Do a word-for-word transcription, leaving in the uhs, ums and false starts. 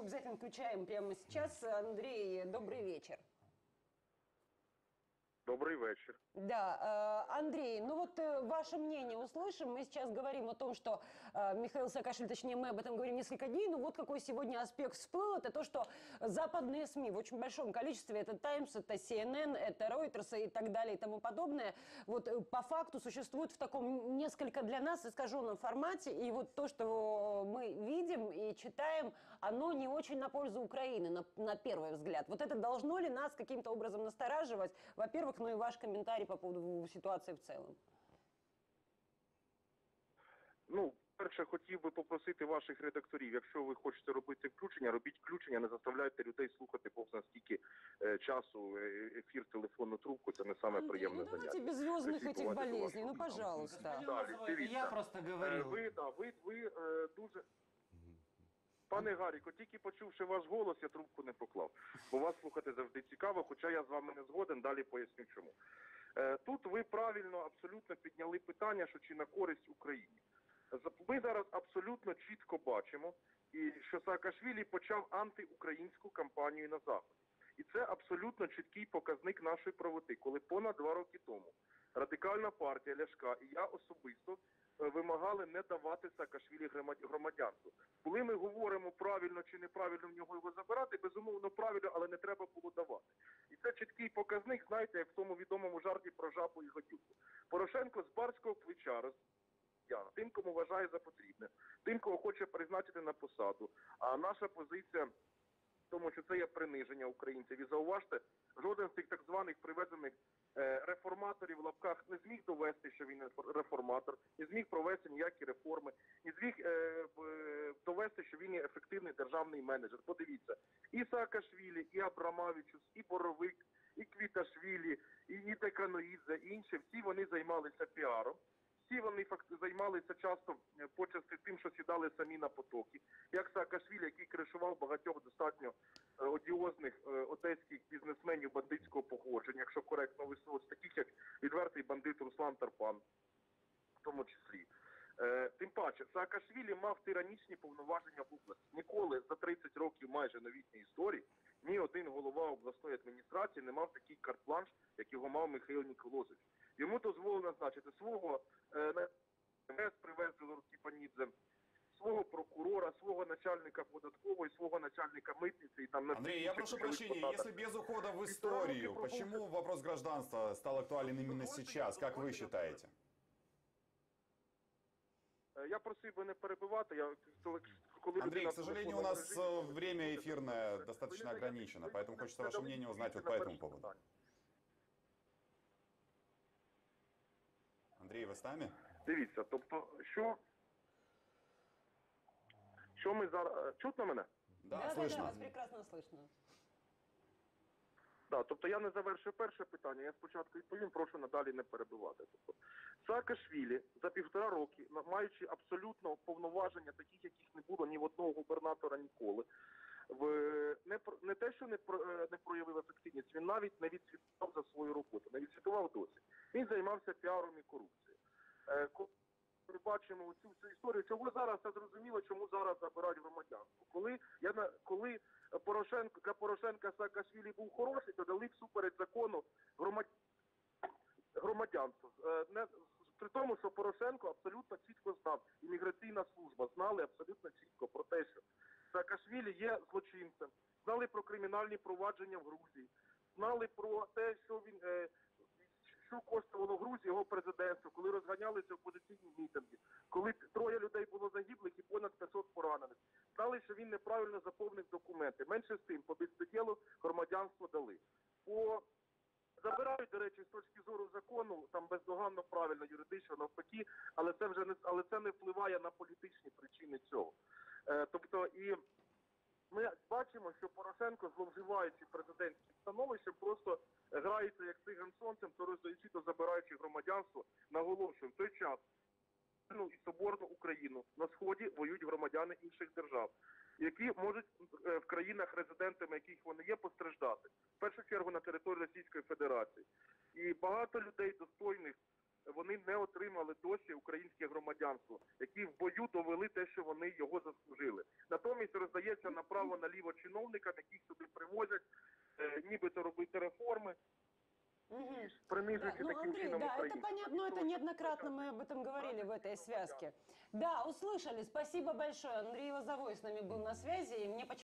обязательно включаем прямо сейчас. Андрей, добрый вечер. Добрый вечер. Да, Андрей, ну вот ваше мнение услышим. Мы сейчас говорим о том, что Михаил Саакашвили, точнее мы об этом говорим несколько дней, но вот какой сегодня аспект всплыл, это то, что западные СМИ в очень большом количестве, это Таймс, это Си Эн Эн, это Reuters и так далее и тому подобное, вот по факту существуют в таком несколько для нас искаженном формате, и вот то, что мы видим и читаем, оно не очень на пользу Украины, на, на первый взгляд. Вот это должно ли нас каким-то образом настораживать? Во-первых, ну и ваш комментарий по поводу ситуації в цілому. Ну, перше, хотів би попросити ваших редакторів, якщо ви хочете робити включення, робіть включення, не заставляйте людей слухати повз стільки е, часу ефір, телефонну трубку, це не саме Андрей, приємне ну заняття. давайте без звездных этих болезней, ну пожалуйста. Далі, дивіться. Я просто говорил. Е, ви, да, ви, ви е, дуже... Пане Гаріко, тільки почувши ваш голос, я трубку не поклав. Бо вас слухати завжди цікаво, хоча я з вами не згоден, далі поясню чому. Тут ви правильно абсолютно підняли питання, що чи на користь Україні. Ми зараз абсолютно чітко бачимо, що Саакашвілі почав антиукраїнську кампанію на Заході. І це абсолютно чіткий показник нашої правоти, коли понад два роки тому Радикальна партія Ляшка і я особисто вимагали не давати Саакашвілі громадянство. Коли ми говоримо правильно чи неправильно в нього його забирати, безумовно правильно, але не треба було давати. І це чіткий показник, знаєте, як в тому відомому жарті про жабу і гадюку. Порошенко з барського плеча розділяє тим, кому вважає за потрібне, тим, кого хоче призначити на посаду. А наша позиція в тому, що це є приниження українців. І зауважте, жоден з тих так званих приведених реформаторів в лапках не зміг довести, що він реформатор, не зміг провести ніякі реформи, не зміг е, довести, що він є ефективний державний менеджер. Подивіться, і Саакашвілі, і Абрамавічус, і Боровик, і Квіташвілі, і Ніта Каноїдзе, і інші, всі вони займалися піаром. Всі вони займалися часто почасти тим, що сідали самі на потоки. Як Саакашвілі, який кришував багатьох достатньо одіозних одеських бізнесменів бандитського походження, якщо коректно висловитися, таких як відвертий бандит Руслан Тарпан, в тому числі. Тим паче, Саакашвілі мав тиранічні повноваження в області. Ніколи за тридцять років майже новітньої історії ні один голова обласної адміністрації не мав такий карт-бланш, як його мав Михайло Ніколозович. Йому дозволено назначити свого е, привезли Рукіпанідзе, свого прокурора, свого начальника податкової, свого начальника митницы. И там Андрей, я прошу прощения, если без ухода в историю, почему вопрос гражданства стал актуален именно сейчас, как вы считаете? Я просив би не перебивати. Я, коли Андрей, к сожалению, у нас время эфирное достаточно ограничено, поэтому хочется ваше мнение узнать вот по этому поводу. Андрій, ви з нами? Дивіться, тобто, що... Що ми зараз... Чутно мене? Да, да, слышно. Да, вас прекрасно слышно. Да, тобто я не завершив перше питання, я спочатку відповім, прошу надалі не перебивати. Тобто, Саакашвілі за півтора роки, маючи абсолютно повноваження, таких, яких не було ні в одного губернатора ніколи, в, не, не те, що не, не проявив ефективність, він навіть не відсвітував за свою роботу, не відсвітував досі. Він займався піаром і корупцією. Е, коли ми бачимо цю всю історію, чого зараз, це зрозуміло, чому зараз забирають громадянство. Коли, я, коли Порошенко, для Порошенка Саакашвілі був хороший, то дали всупереч закону громад... громадянство. Е, не, при тому, що Порошенко абсолютно чітко знав, імміграційна служба знали абсолютно чітко про те, що Саакашвілі є злочинцем, знали про кримінальні провадження в Грузії, знали про те, що він, е, що коштувало Грузії його президентство, коли розганялися опозиційні мітинги, коли троє людей було загиблих і понад п'ятсот поранених. Знали, що він неправильно заповнив документи. Менше з тим, по безпреділу громадянство дали. По... Забирають, до речі, з точки зору закону, там бездоганно правильно, юридично, навпаки, але це вже не, але це не впливає на політичні причини цього. Е, тобто, і ми бачимо, що Порошенко, зловживаючи президентським становищем, просто грається як циган сонцем, то роздаючи, то забираючи громадянство, наголошую, в той час ну, і соборну Україну на Сході воюють громадяни інших держав, які можуть в країнах, резидентами яких вони є, постраждати. В першу чергу на території Російської Федерації. І багато людей достойних вони не отримали досі українське громадянство, які в бою довели те, що вони його заслужили. Натомість роздається направо-наліво чиновникам, яких сюди привозять, е, нібито робити реформи, Мгм. Да, принижуючи ну, таким Андрей, чином да, это українців. понятно, это неоднократно мы об этом говорили в этой связке. Да, услышали. Спасибо большое. Андрей Лозовой с нами был на связи, и мне почему